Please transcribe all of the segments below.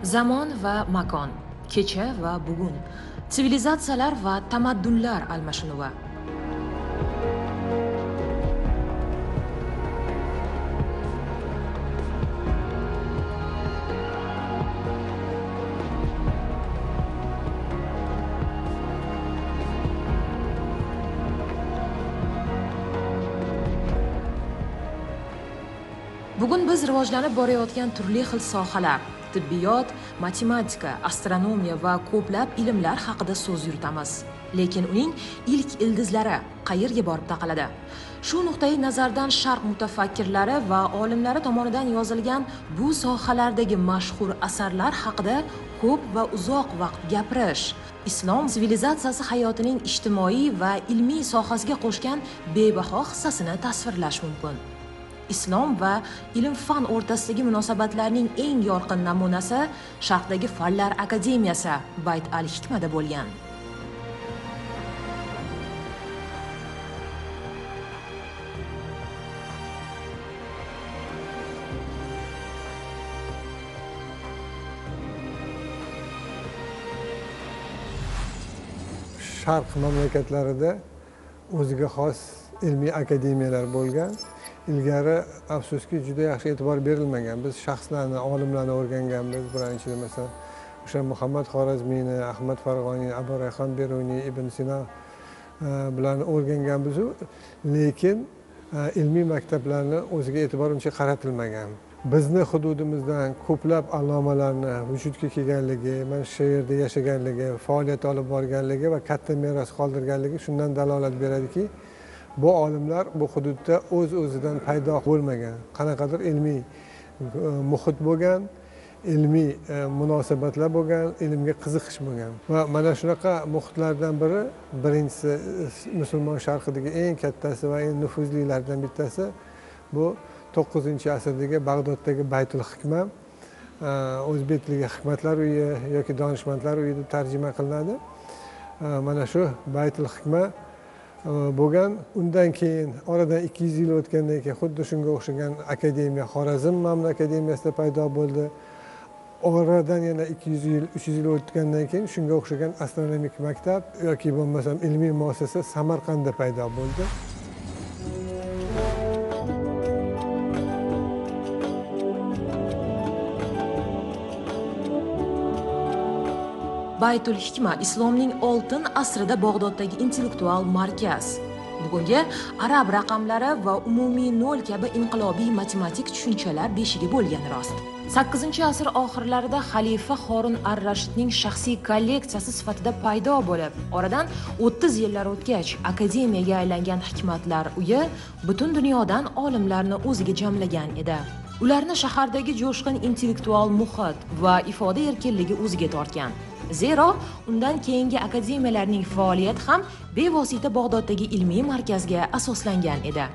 Zamon va makon, kecha va bugun, sivilizatsiyalar va tamaddunlar almashinuvi. Bugun biz rivojlanib borayotgan turli xil sohalar, tibbiyot, matematika, astronomiya va ko'plab ilmlar haqida so'z yuritamiz. Lekin uning ilk ildizlari qayerga borib taqaladi? Shu nuqtai nazardan Sharq mutafakkirlari va olimlari tomonidan yozilgan bu sohalardagi mashhur asarlar haqida ko'p va uzoq vaqt gapirish, islom sivilizatsiyasi hayotining ijtimoiy va ilmiy sohasiga qo'shgan bebaho hissasini tasvirlash mumkin. Islom va ilm-fan o'rtasidagi munosabatlarning eng yorqin namunasi Sharqdagi Fanlar akademiyasi Bayt al-Hikmada bo'lgan. Sharq mamlakatlarida o'ziga xos ilmiy akademiyalar bo'lgan. Ilgari afsuski juda yaxshi e'tibor berilmagan. Biz shaxslarni, olimlarni o'rganganmiz. Birinchidan masalan, o'sha Muhammad Xorazmiyni, Ahmad Farg'oniy, Abu Rayhon Beruniy, Ibn Sino bularni o'rganganmiz, lekin ilmiy maktablarni o'ziga e'tibor uncha qaratilmagan. Bizni hududimizdan ko'plab allomalarni vujudga kelganligi, mana shu yerda yashaganligi, faoliyat olib borganligi va katta meros qoldirganligi shundan dalolat beradiki, bu olimlar bu hududda o'z-o'zidan paydo bo'lmagan, qanaqadir ilmiy muhit bo'lgan, ilmiy munosabatlar bo'lgan, ilmga qiziqish bo'lgan. Va mana shunaqa muhitlardan biri, birinchisi musulmon sharqidagi eng kattasi va eng nufuzlilardan bittasi bu 9-asrdagi Bag'doddagi Baytul Hikma, o'zbek tiliga hikmatlar uyi yoki donishmandlar uyi deb tarjima qilinadi. Mana shu Baytul Hikma bo'lgan. Undan keyin oradan 200 yil o'tgandan keyin xuddi shunga o'xshagan akademiya Xorazm Mamnu akademiyasida paydo bo'ldi. Oradan yana 200 yil, 300 yil o'tgandan keyin shunga o'xshagan astronomik maktab yoki bo'lmasam ilmiy muassasa Samarqandda paydo bo'ldi. Baytul Hikma islomning oltin asrida Bag'doddagi intellektual markaz. Bugungi arab raqamlari va umumiy nol kabi inqilobiy matematik tushunchalar beshigi bo'lgani rost. 8-asr oxirlarida xalifa Horun ar-Rashidning shaxsiy kolleksiyasi sifatida paydo bo'lib, oradan 30 yillar o'tgach akademiyaga aylangan Hikmatlar uyi butun dunyodan olimlarni o'ziga jamlagan edi. Ularni shahardagi jo'shqin intellektual muhit va ifoda erkinligi o'ziga tortgan. Zero undan keyingi akademiyalarning faoliyati ham bevosita Bag'doddagi ilmiy markazga asoslangan edi.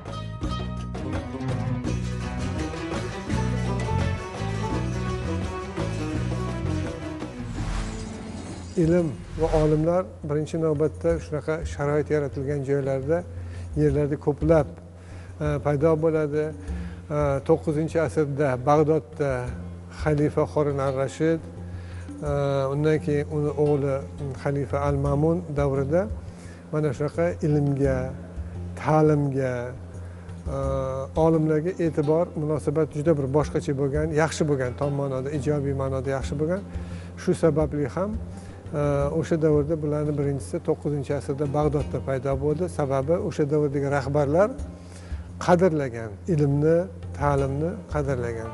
Ilm va olimlar birinchi navbatda shunaqa sharoit yaratilgan joylarda, yerlarda ko'plab paydo bo'ladi. 9-asrda Bag'dodda xalifa Horun ar-Rashid, undan keyin uni o'g'li xalifa al-Mamun davrida mana shunaqa ilmga, ta'limga, olimlarga e'tibor, munosabat juda bir boshqacha bo'lgan, yaxshi bo'lgan, tom ma'noda, ijobiy ma'noda yaxshi bo'lgan. Shu sababli ham o'sha davrda bularning birinchisi 9-asrda Bag'dodda paydo bo'ldi. Sababi o'sha davrdagi rahbarlar qadrlagan, ilmni, ta'limni qadrlagan.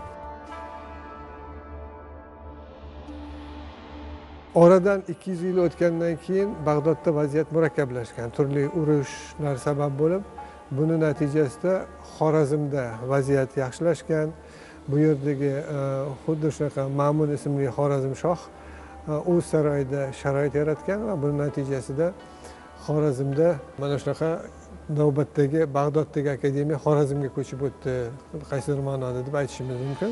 Oradan 200 yil o'tgandan keyin Bag'dodda vaziyat murakkablashgan, turli urushlar sabab bo'lib, buni natijasida Xorazmda vaziyat yaxshilashgan. Bu yerdagi xuddi shunaqa Ma'mun ismli Xorazmshoh o'z saroyida sharoit yaratgan va buning natijasida Xorazmda mana shunaqa navbatdagi Bag'doddagi akademiya Xorazmga ko'chib o'tdi, qaysidir ma'noda deb aytishimiz mumkin.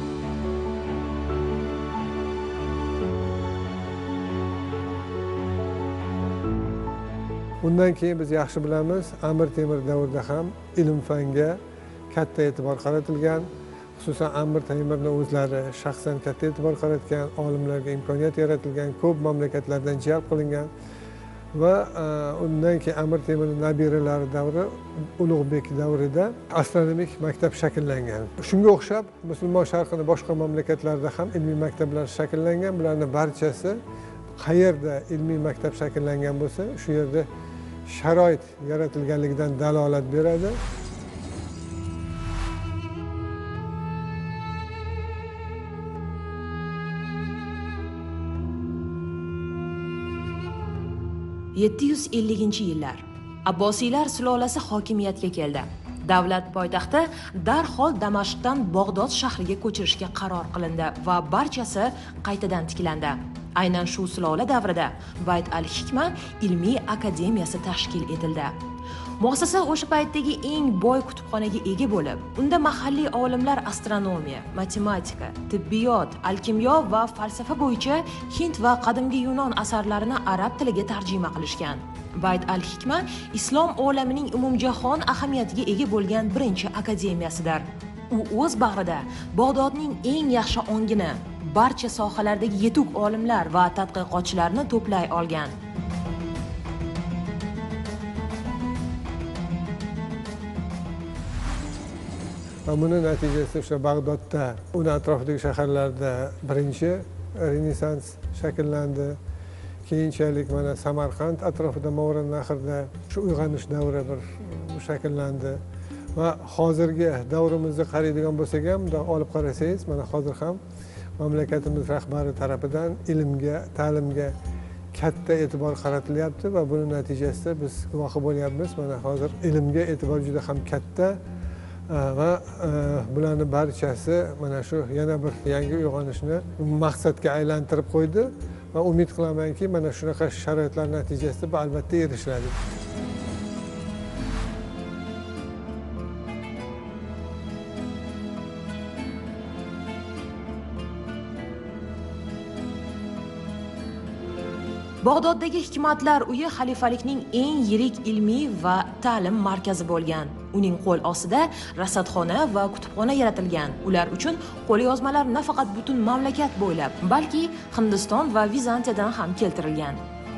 Undan keyin biz yaxshi bilamiz, Amir Temur davrida ham ilm-fanga katta e'tibor qaratilgan. xususan Amir Temurni o'zlari shaxsan katta e'tibor qaratgan, olimlarga imkoniyat yaratilgan, ko'p mamlakatlardan jalb qilingan va undan keyin Amir Temurning nabiralari davri Ulug'bek davrida astronomik maktab shakllangan. Shunga o'xshab musulmon sharqining boshqa mamlakatlarida ham ilmiy maktablar shakllangan. Bularning barchasi qayerda ilmiy maktab shakllangan bo'lsa, shu yerda sharoit yaratilganligidan dalolat beradi. yillar Abbosiylar sulolasi hokimiyatga keldi. Davlat poytaxti darhol Damashqdan Bag'dod shahriga ko'chirishga qaror qilindi va barchasi qaytadan tiklandi. Aynan shu sulola davrida Bayt al-Hikma ilmiy akademiyasi tashkil etildi. Muassasa o'sha paytdagi eng boy kutubxonaga ega bo'lib, unda mahalliy olimlar astronomiya, matematika, tibbiyot, alkimiyo va falsafa bo'yicha Hind va qadimgi Yunon asarlarini arab tiliga tarjima qilishgan. Bayt al-Hikma islom olamining umumjahon ahamiyatiga ega bo'lgan birinchi akademiyasidir. U o'z bag'rida Bag'dodning eng yaxshi ongini, barcha sohalardagi yetuk olimlar va tadqiqotchilarni to'play olgan. Va buni natijasida o'sha Bag'dodda, uni atrofidagi shaharlarda birinchi renessans shakllandi. Keyinchalik mana Samarqand atrofida Movarannahrda shu uyg'onish davri bir shakllandi. Va hozirgi davrimizga qaraydigan bo'lsak ham, bundoq olib qarasangiz, mana hozir ham mamlakatimiz rahbari tarafidan ilmga, ta'limga katta e'tibor qaratilyapti va buning natijasida biz guvohi bo'lyapmiz. Mana hozir ilmga e'tibor juda ham katta va bularning barchasi mana shu yana bir yangi uyg'onishni maqsadga aylantirib qo'ydi va umid qilamanki, mana shunaqa sharoitlar natijasida bu albatta erishiladi. Bag'doddagi Hikmatlar uyi xalifalikning eng yirik ilmiy va ta'lim markazi bo'lgan. Uning qo'l ostida rasadxona va kutubxona yaratilgan. Ular uchun qo'lyozmalar nafaqat butun mamlakat bo'ylab, balki Hindiston va Vizantiyadan ham keltirilgan.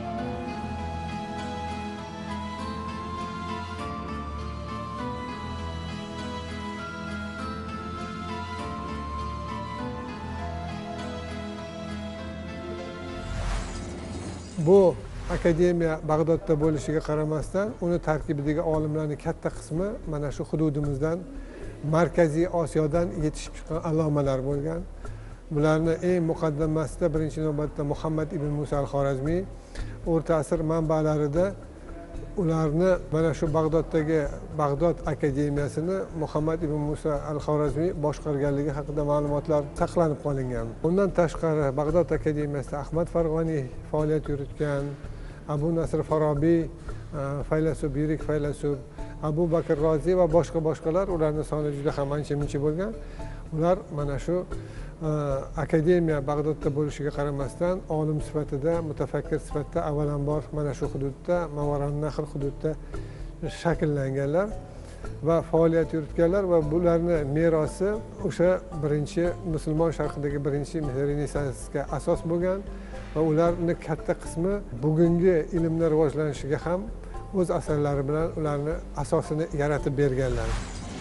Bu akademiya Bag'dodda bo'lishiga qaramasdan, uni tarkibidagi olimlarning katta qismi mana shu hududimizdan, Markaziy Osiyodan yetishib chiqqan allomalar bo'lgan. Bularni eng muqaddamasida birinchi navbatda Muhammad ibn Musa al-Xorazmiy, o'rta asr manbalarida ularni mana shu Bag'doddagi Bag'dod akademiyasini Muhammad ibn Musa al-Xorazmiy boshqarganligi haqida ma'lumotlar saqlanib qolingan. Bundan tashqari Bag'dod akademiyasida Ahmad Farg'oniy faoliyat yuritgan, Abu Nasr Farabiy, faylasuf, yirik faylasuf, Abu Bakr Rozi va boshqalar, ularning soni juda ham ancha-muncha bo'lgan. Ular mana shu akademiya Bag'dodda bo'lishiga qaramasdan, olim sifatida, mutafakkir sifatida avvalambor mana shu hududda, Movarannahr hududida shakllanganlar va faoliyat yuritganlar va bularni merosi o'sha birinchi musulmon sharqidagi birinchi renessansga asos bo'lgan va ularning katta qismi bugungi ilmlar rivojlanishiga ham o'z asarlari bilan ularni asosini yaratib berganlar.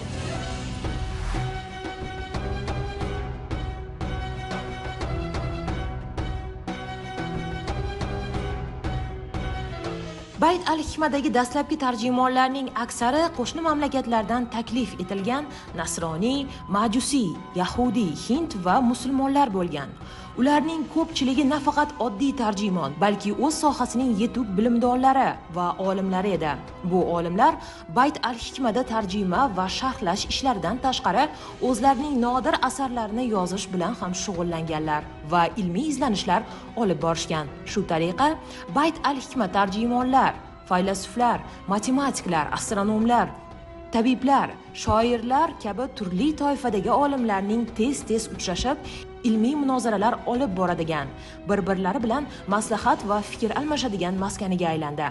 Bayt al-Hikmadagi dastlabki tarjimonlarning aksari qo'shni mamlakatlardan taklif etilgan nasroniy, majusiy, yahudiy, hind va musulmonlar bo'lgan. Ularning ko'pchiligi nafaqat oddiy tarjimon, balki o'z sohasining yetuk bilimdonlari va olimlari edi. Bu olimlar Bayt al-Hikmada tarjima va sharhlash ishlaridan tashqari o'zlarining nodir asarlarini yozish bilan ham shug'ullanganlar va ilmiy izlanishlar olib borishgan. Shu tariqa Bayt al-Hikma tarjimonlar, faylasuflar, matematiklar, astronomlar, tabiblar, shoirlar kabi turli toifadagi olimlarning tez-tez uchrashib, ilmiy munozaralar olib boradigan, bir-birlari bilan maslahat va fikr almashadigan maskaniga aylandi.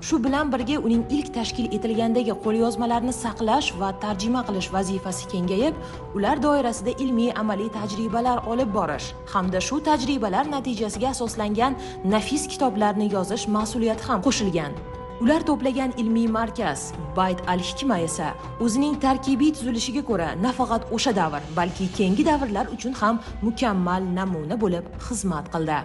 Shu bilan birga uning ilk tashkil etilgandagi qo'lyozmalarni saqlash va tarjima qilish vazifasi kengayib, ular doirasida ilmiy amaliy tajribalar olib borish hamda shu tajribalar natijasiga asoslangan nafis kitoblarni yozish mas'uliyati ham qo'shilgan. Ular to'plagan ilmiy markaz Bayt al-Hikma esa o'zining tarkibiy tuzilishiga ko'ra nafaqat o'sha davr, balki keyingi davrlar uchun ham mukammal namuna bo'lib xizmat qildi.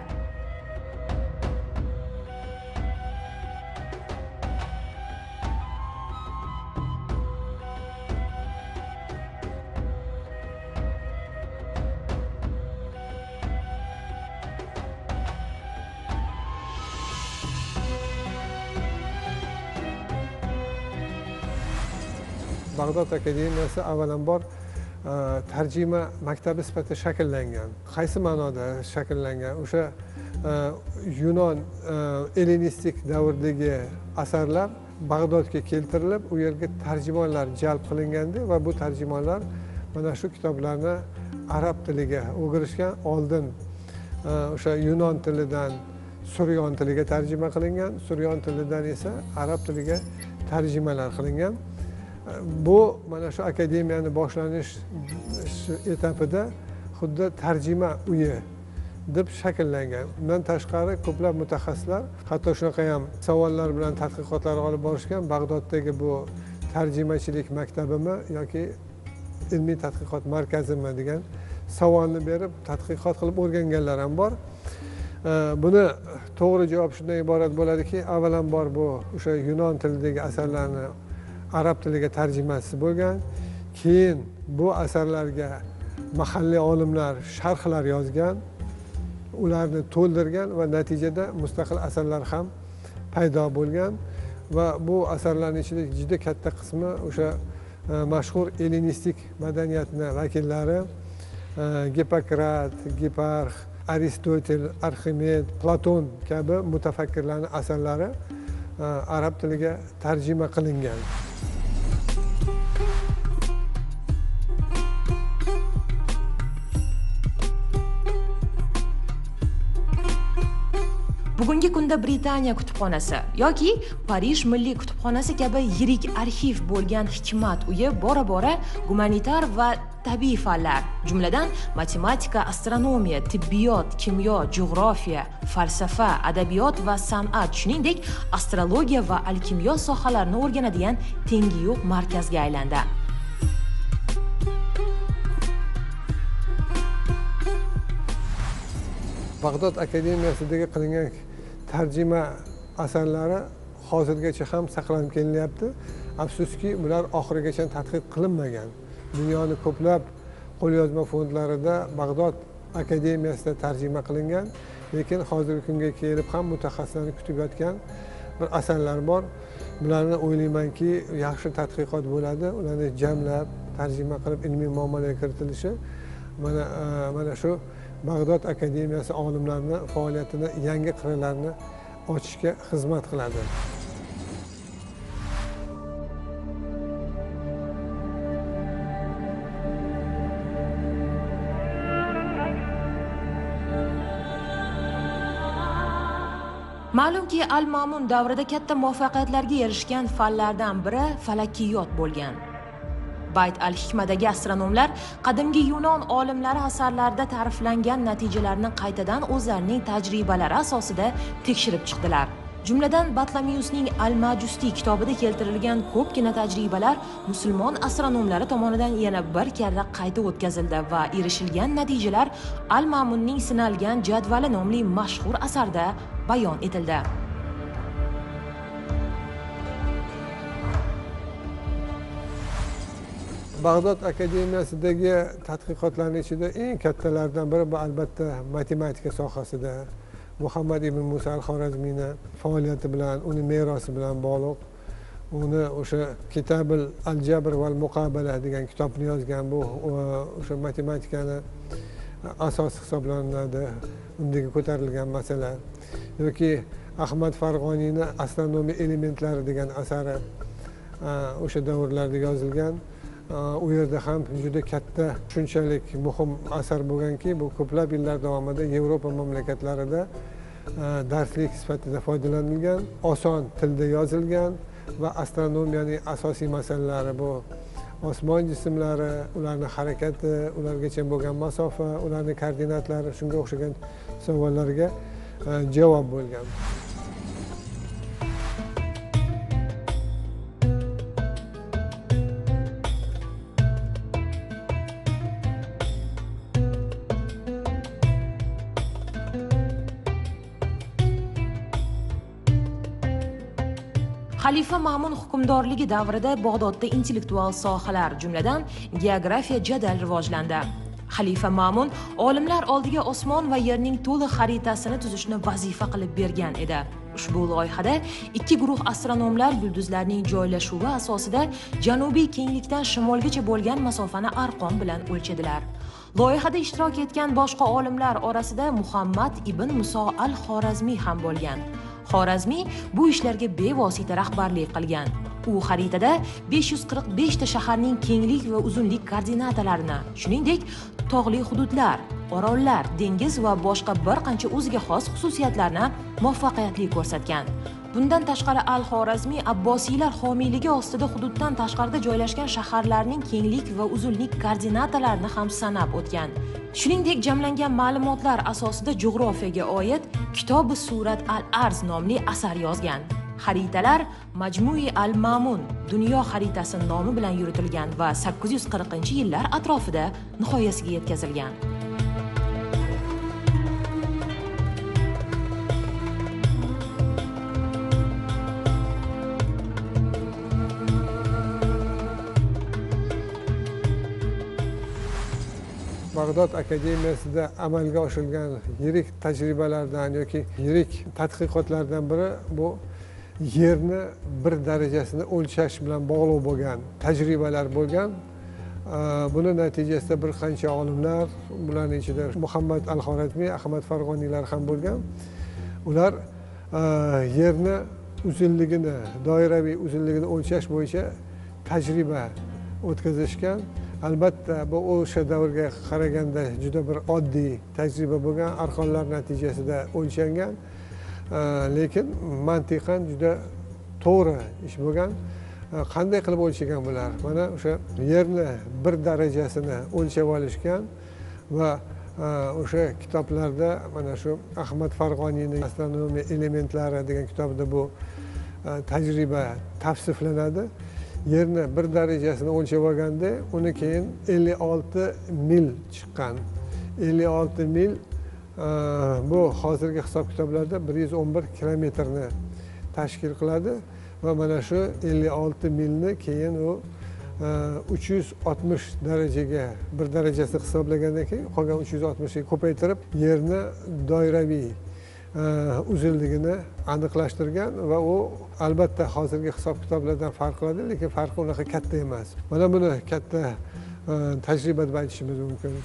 Bag'dod akademiyasi avvalambor tarjima maktabi sifatida shakllangan. Qaysi ma'noda shakllangan? O'sha Yunon ellinistik davrdagi asarlar Bag'dodga keltirilib, u yerga tarjimonlar jalb qilingandi va bu tarjimonlar mana shu kitoblarni arab tiliga o'girishgan. Oldin o'sha Yunon tilidan Suryon tiliga tarjima qilingan, Suryon tilidan esa arab tiliga tarjimalar qilingan. Bu mana shu akademiyani boshlanish etapida xuddi tarjima uyi deb shakllangan. Bundan tashqari ko'plab mutaxassislar hatto shunaqa ham savollar bilan tadqiqotlar olib borishgan. Bag'doddagi bu tarjimachilik maktabimi yoki ilmiy tadqiqot markazimi degan savolni berib tadqiqot qilib o'rganganlar ham bor. Buni to'g'ri javob shundan iborat bo'ladiki, avvalambor bu o'sha Yunon tilidagi asarlarni arab tiliga tarjimasi bo'lgan. Keyin bu asarlarga mahalliy olimlar sharhlar yozgan, ularni to'ldirgan va natijada mustaqil asarlar ham paydo bo'lgan va bu asarlarning ichida juda katta qismi o'sha mashhur ellinistik madaniyatni vakillari Gippokrat, Gipparx, Aristotel, Arximed, Platon kabi mutafakkirlarning asarlari arab tiliga tarjima qilingan. Bugungi kunda Britaniya kutubxonasi yoki Parij Milliy kutubxonasi kabi yirik arxiv bo'lgan Hikmat uyi bora-bora gumanitar va tabiiy fanlar, jumladan matematika, astronomiya, tibbiyot, kimyo, jo'g'rofiya, falsafa, adabiyot va san'at, shuningdek astrologiya va alkimyo sohalarini o'rganadigan tengi yo'q markazga aylandi. Bag'dod akademiyasidagi qilingan tarjima asarlari hozirgacha ham saqlanib kelinyapti. Afsuski, bular oxirigacha tadqiq qilinmagan. Dunyoning ko'plab qo'lyozma fondlarida Bag'dod akademiyasida tarjima qilingan, lekin hozirgi kunga kelib ham mutaxassislarni kutib yotgan bir asarlar bor. Bularni o'ylaymanki, yaxshi tadqiqot bo'ladi, ularni jamlab, tarjima qilib ilmiy muomalaga kiritilishi mana shu Bag'dod akademiyasi olimlarini faoliyatini yangi qirralarini ochishga xizmat qiladi. Ma'lumki, Al-Ma'mun davrida katta muvaffaqiyatlarga erishgan fanlardan biri falakiyot bo'lgan. Bayt al-Hikmadagi astronomlar qadimgi Yunon olimlari asarlarida ta'riflangan natijalarni qaytadan o'zlarining tajribalari asosida tekshirib chiqdilar. Jumladan Batlamiyusning Al-Majusti kitobida keltirilgan ko'pgina tajribalar musulmon astronomlari tomonidan yana bir karra qayta o'tkazildi va erishilgan natijalar Al-Ma'munning sinalgan jadvali nomli mashhur asarda bayon etildi. Bag'dod akademiyasidagi tadqiqotlarning ichida eng kattalaridan biri bu albatta matematika sohasida Muhammad ibn Musa al-Xorazmiyni faoliyati bilan, uning merosi bilan bog'liq. Uni o'sha Kitabul al-Jabr val Muqabala degan kitobni yozgan, bu o'sha matematikani asosi hisoblanadi, undagi ko'tarilgan masala. Yoki Ahmad Farg'oniyni Astronomiya elementlari degan asari o'sha davrlarda yozilgan. U yerda ham juda katta, shunchalik muhim asar bo'lganki, bu ko'plab yillar davomida Yevropa mamlakatlarida darslik sifatida foydalanilgan, oson tilda yozilgan va astronomiyaning asosiy masalalari bu osmon jismlari, ularning harakati, ulargacha bo'lgan masofa, ularning koordinatlari, shunga o'xshagan savollarga javob bo'lgan. Xalifa Ma'mun hukmdorligi davrida Bag'dodda intellektual sohalar, jumladan geografiya jadal rivojlandi. Xalifa Ma'mun olimlar oldiga osmon va yerning to'liq xaritasini tuzishni vazifa qilib bergan edi. Ushbu loyihada ikki guruh astronomlar yulduzlarning joylashuvi asosida janubiy kenglikdan shimolgacha bo'lgan masofani arqon bilan o'lchadilar. Loyihada ishtirok etgan boshqa olimlar orasida Muhammad ibn Muso al-Xorazmiy ham bo'lgan. Xorazmiy bu ishlarga bevosita rahbarlik qilgan. U xaritada 545 ta shaharning kenglik va uzunlik koordinatalarini, shuningdek, tog'li hududlar, orollar, dengiz va boshqa bir qancha o'ziga xos xususiyatlarni muvaffaqiyatli ko'rsatgan. Bundan tashqari Al-Xorazmiy Abbosiylar homiyligi ostida hududdan tashqarida joylashgan shaharlarning kenglik va uzunlik koordinatalarini ham sanab o'tgan. Shuningdek, jamlangan ma'lumotlar asosida jug'rofiyaga oid Kitob-i Surat al-Arz nomli asar yozgan. Xaritalar Majmui al-Ma'mun dunyo xaritasi nomi bilan yuritilgan va 840-yillar atrofida nihoyasiga yetkazilgan. Bag'dod akademiyasida amalga oshirilgan yirik tajribalardan yoki yirik tadqiqotlardan biri bu yerni bir darajasini o'lchash bilan bog'liq bo'lgan tajribalar bo'lgan. Buni natijasida bir qancha olimlar, bularning ichida Muhammad al-Xorazmiy, Ahmad Farg'oniylar ham bo'lgan. Ular yerni uzunligini, doiraviy uzunligini o'lchash bo'yicha tajriba o'tkazishgan. Albatta, bu o'sha davrga qaraganda juda bir oddiy tajriba bo'lgan, arqonlar natijasida o'lchangan, lekin mantiqan juda to'g'ri ish bo'lgan. Qanday qilib o'lchagan bular? Mana o'sha yerni bir darajasini o'lchab olishgan va o'sha kitoblarda mana shu Ahmad Farg'oniyning astronomiya elementlari degan kitobda bu tajriba tavsiflanadi. Yerni bir darajasini o'lchab olganda, uni keyin 56 mil chiqqan. 56 mil bu hozirgi hisob kitoblarda 111 kilometrni tashkil qiladi va mana shu 56 milni keyin u 360 darajaga bir darajasini hisoblagandan keyin qolgan 360 ga ko'paytirib yerni doiraviy uzunligini aniqlashtirgan va u albatta hozirgi hisob kitoblardan farq qiladi, lekin farqi unaqa katta emas. Mana buni katta tajriba deb aytishimiz mumkin.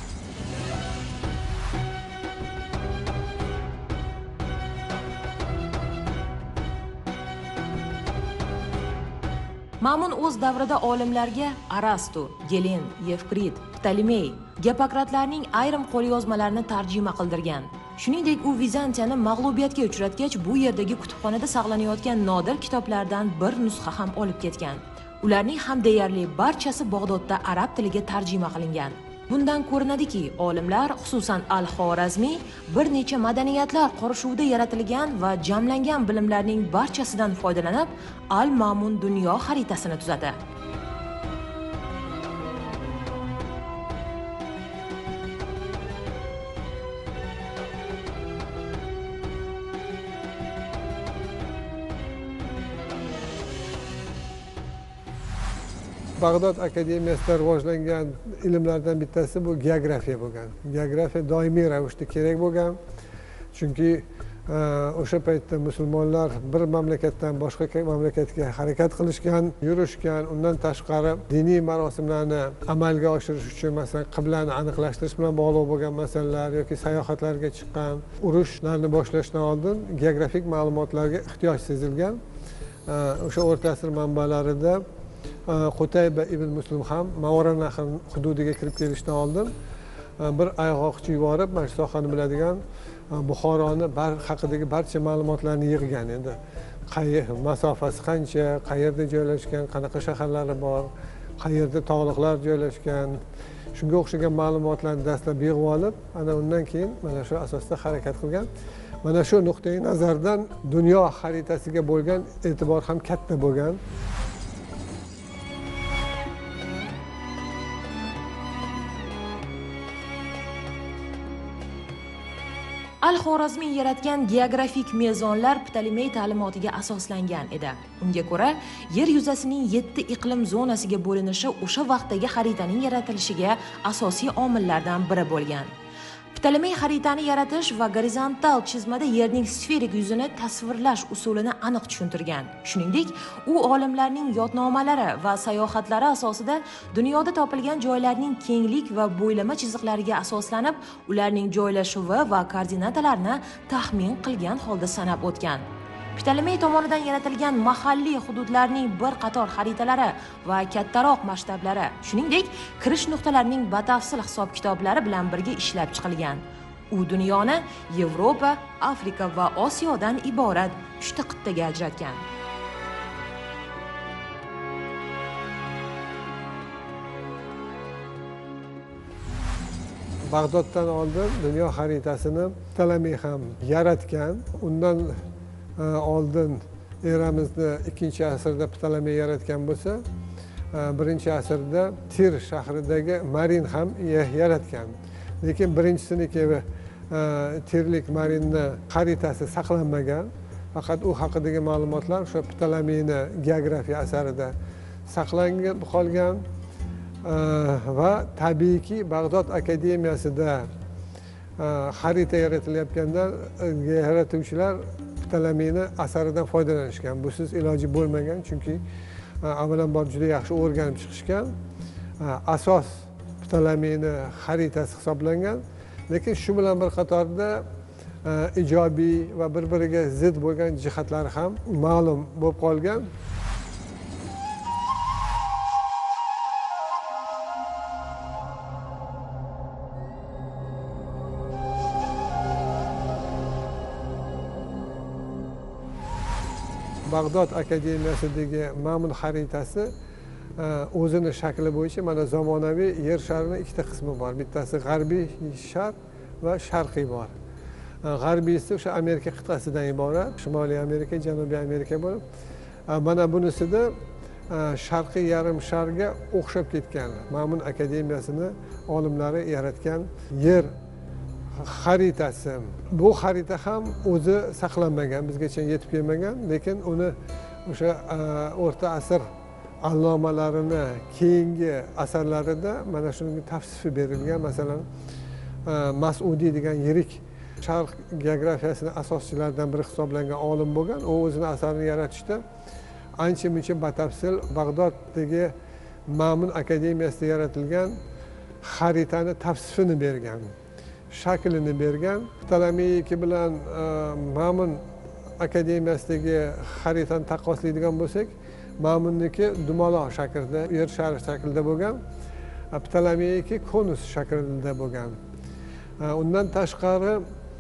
Ma'mun o'z davrida olimlarga Arastu, Gelen, Yevkrid, Ptolemey, Gipokratlarning ayrim qo'lyozmalarini tarjima qildirgan. Shuningdek, u Vizantiyani mag'lubiyatga uchratgach, bu yerdagi kutubxonada saqlanayotgan nodir kitoblardan bir nusxa ham olib ketgan. Ularning ham deyarli barchasi Bag'dodda arab tiliga tarjima qilingan. Bundan ko'rinadiki, olimlar, xususan Al-Xorazmiy, bir necha madaniyatlar qorishuvida yaratilgan va jamlangan bilimlarning barchasidan foydalanib, Al-Ma'mun dunyo xaritasini tuzadi. Bag'dod akademiyasida rivojlangan ilmlardan bittasi bu geografiya bo'lgan. Geografiya doimiy ravishda kerak bo'lgan. Chunki o'sha paytda musulmonlar bir mamlakatdan boshqa mamlakatga harakat qilishgan, yurishgan, undan tashqari diniy marosimlarni amalga oshirish uchun, masalan, qiblani aniqlashtirish bilan bog'liq bo'lgan masalalar yoki sayohatlarga chiqqan, urushlarni boshlashdan oldin geografik ma'lumotlarga ehtiyoj sezilgan. O'sha o'rta asr manbalarida Qutayba ibn Muslim ham Mavara hududiga kirib kelishdan oldin bir ayg'oqchi yuborib, mana shu sohani biladigan Buxoroni haqidagi barcha ma'lumotlarni yig'gan edi. Masofasi qancha, qayerda joylashgan, qanaqa shaharlari bor, qayerda tog'liqlar joylashgan, shunga o'xshagan ma'lumotlarni dastlab yig'ib olib, ana undan keyin mana shu asosda harakat qilgan. Mana shu nuqtai nazardan dunyo xaritasiga bo'lgan e'tibor ham katta bo'lgan. Al-Xorazmiy yaratgan geografik mezonlar Ptolemey ta'limotiga asoslangan edi. Unga ko'ra, yer yuzasining 7 iqlim zonasiga bo'linishi o'sha vaqtdagi xaritaning yaratilishiga asosiy omillardan biri bo'lgan. Ptolemey xaritani yaratish va gorizontal chizmada yerning sferik yuzini tasvirlash usulini aniq tushuntirgan. Shuningdek, u olimlarning yodnomalari va sayohatlari asosida dunyoda topilgan joylarning kenglik va bo'ylama chiziqlariga asoslanib, ularning joylashuvi va koordinatalarini taxmin qilgan holda sanab o'tgan. Ptolemey tomonidan yaratilgan mahalliy hududlarning bir qator xaritalari va kattaroq masshtablari, shuningdek, kirish nuqtalarining batafsil hisob-kitoblari bilan birga ishlab chiqilgan. U dunyoni Yevropa, Afrika va Osiyodan iborat 3 ta qit'aga ajratgan. Bag'doddan oldin dunyo xaritasini Ptolemey ham yaratgan. Undan oldin eramizni 2-asrda Ptolemey yaratgan bo'lsa, 1-asrda Tir shahridagi Marin ham yaratgan. Lekin birinchisiniki Tirlik Marinni xaritasi saqlanmagan. Faqat u haqidagi ma'lumotlar o'sha Ptolemeyni geografiya asarida saqlanib qolgan va tabiiyki Bag'dod akademiyasida xarita yaratilayotganda yaratuvchilar Ptolemeyni asaridan foydalanishgan. Busiz iloji bo'lmagan, chunki avvalambor juda yaxshi o'rganib chiqishgan. Asos Ptolemeyni xaritasi hisoblangan, lekin shu bilan bir qatorda ijobiy va bir-biriga zid bo'lgan jihatlari ham ma'lum bo'lib qolgan. Bag'dod akademiyasidagi Ma'mun xaritasi o'zini shakli bo'yicha mana zamonaviy yer sharining 2 ta qismi bor. Bittasi g'arbiy shar va sharqiy bor. G'arbiysi o'sha Amerika qit'asidan iborat, Shimoliy Amerika, Janubiy Amerika bo'lib, mana bunisida sharqiy yarim sharga o'xshab ketgan. Ma'mun akademiyasini olimlari yaratgan yer xaritasi. Bu xarita ham o'zi saqlanmagan, bizgacha yetib kelmagan, lekin uni o'sha o'rta asr allomalarini keyingi asarlarida mana shunga tavsifi berilgan. Masalan, Mas'udiy degan yirik sharq geografiyasining asoschilaridan biri hisoblangan olim bo'lgan. U o'zini asarini yaratishda ancha-muncha batafsil Bag'doddagi Ma'mun akademiyasida yaratilgan xaritani tavsifini bergan, shaklini bergan. Ptolemeyniki bilan Ma'mun akademiyasidagi xaritani taqqoslaydigan bo'lsak, Ma'munniki dumaloq shaklda, yer shari shaklida bo'lgan, Ptolemeyniki konus shaklida bo'lgan. Undan tashqari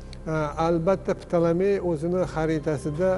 albatta Ptolemey o'zini xaritasida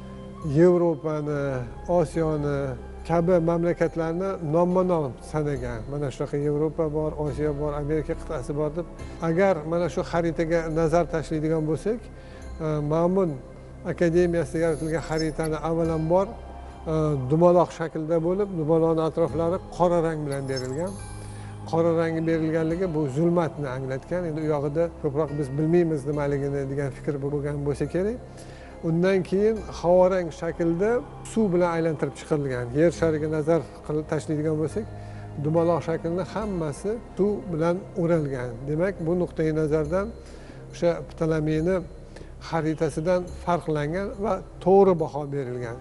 Yevropani, Osiyoni kabi mamlakatlarni nomma-nom sanagan. Mana shunaqa Yevropa bor, Osiyo bor, Amerika qit'asi bor deb. Agar mana shu xaritaga nazar tashlaydigan bo'lsak, Ma'mun akademiyasida yaratilgan xaritani avvalambor dumaloq shaklda bo'lib, dumaloqning atroflari qora rang bilan berilgan. Qora rangi berilganligi bu zulmatni anglatgan. Endi u yog'ida ko'proq biz bilmaymiz nimaligini degan fikr bo'lgan bo'lsa kerak. Undan keyin havorang shaklda suv bilan aylantirib chiqarilgan. Yer shariga nazar tashlaydigan bo'lsak, dumaloq shaklni hammasi suv bilan o'ralgan. Demak, bu nuqtai nazardan o'sha Ptolemeyni xaritasidan farqlangan va to'g'ri baho berilgan.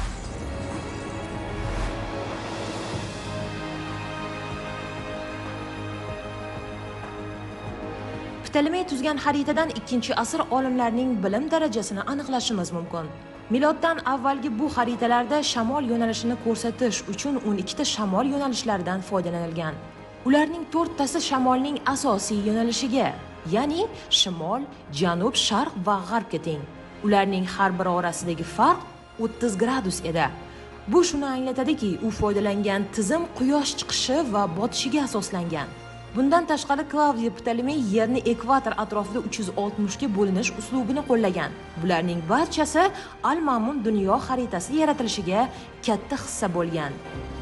Ptolemey tuzgan xaritadan 2-asr olimlarining bilim darajasini aniqlashimiz mumkin. Miloddan avvalgi bu xaritalarda shamol yo'nalishini ko'rsatish uchun 12 ta shamol yo'nalishlaridan foydalanilgan. Ularning 4 tasi shamolning asosiy yo'nalishiga, ya'ni shimol, janub, sharq va g'arbga teng. Ularning har biri orasidagi farq 30 gradus edi. Bu shuni anglatadiki, u foydalangan tizim quyosh chiqishi va botishiga asoslangan. Bundan tashqari Claudio Ptolomey Yerni ekvator atrofida 360 ga bo'linish uslubini qo'llagan. Bularning barchasi Al-Mamun dunyo xaritasi yaratilishiga katta hissa bo'lgan.